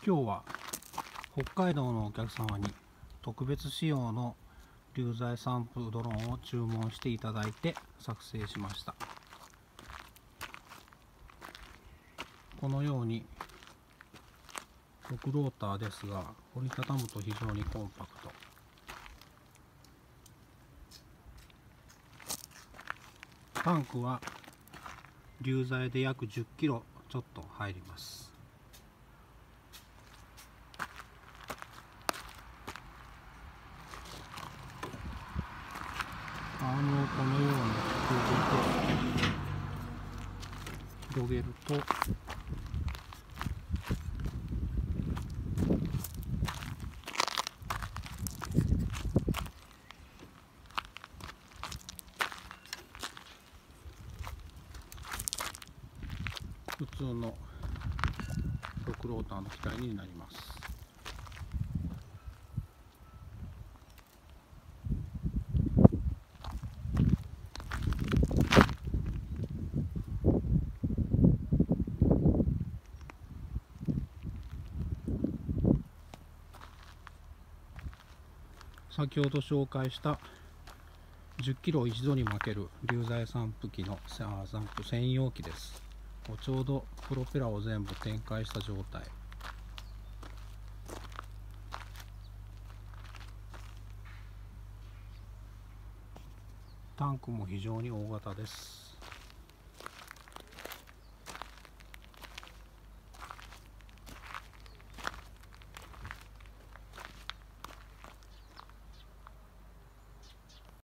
今日は北海道のお客様に特別仕様の流材散布ドローンを注文していただいて作成しました。このように6ローターですが、折りたたむと非常にコンパクト。タンクは流材で約10キロちょっと入ります。アームをこのように広げると普通の6ローターの機体になります。先ほど紹介した10キロを一度に巻ける流材散布機の散布専用機です。ちょうどプロペラを全部展開した状態。タンクも非常に大型です。